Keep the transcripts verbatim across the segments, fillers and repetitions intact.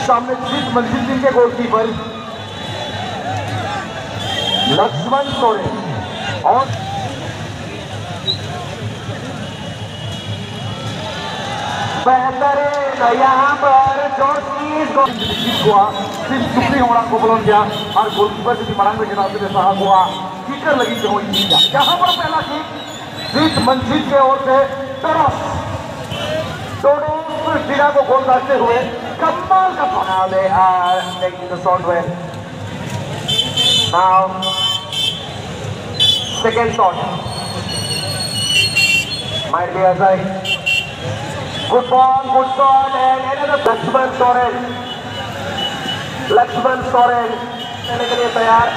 सामने जीत मंजिल सिंह के गोलकीपर लक्ष्मण सोरेन और बेहतरीन यहाँ पर जो चीज हुआ सिर्फ सुप्री होना को बोल गया और गोलकीपर से मरांग में जनाब में साहब हुआ कीकर लगी जो हुई यहाँ पर पहला किक जीत मंजिल के ओर से टोरस टोरस जिला को गोल करते हुए कमाल का बना दे taking the shot well. Now second shot might be a side. Good ball, good shot, and another Lakshman Soren. Lakshman Soren खेलने के लिए तैयार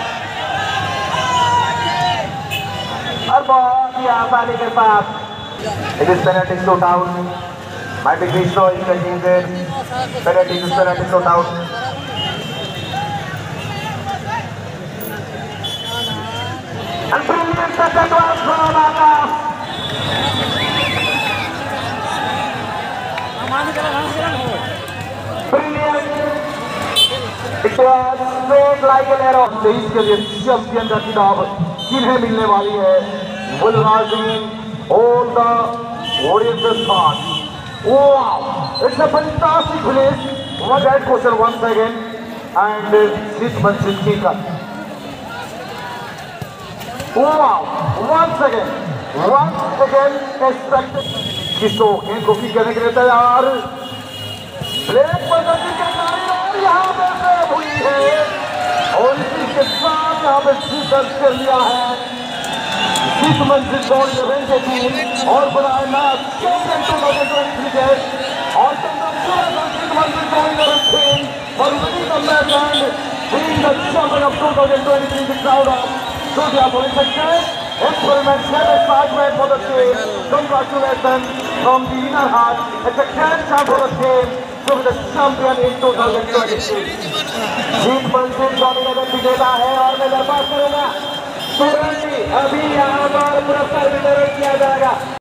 और बहुत ही आसानी के साथ it is penalty shootout. Might be Krishna is taking it. Penalty is penalty shootout. And brilliant second one from Akash. Brilliant. It was straight like an arrow. तेईस के लिए चैंपियन का खिताब किन्हें मिलने वाली है? Will Razin hold the Warriors spot? Wow! It's a fantastic finish. One right question once again, and this much is kicker. Wow! Once again, once again, expected. किसको गेंद को किक करने के लिए तैयार. ब्रेक पर गति के नारी और यहाँ पे सेव हुई है और इसी के साथ यहाँ पे दर्ज कर लिया है. इस मंजिल दौड़ रेंज के टीम और बनाए match Indian two thousand twenty three और मंजिल दौड़ टीम और winning the match and being the champion of two thousand twenty-three the crowd of Surya Police experiment excitement for the team. Congratulations from the inner heart. It's a grand chance for the team to be the champion in two thousand twenty-three. जीत मंजिल दौड़ का विजेता है और मैं दरबार करूंगा तुरंत ही अभी यहाँ पर पुरस्कार वितरण किया जाएगा.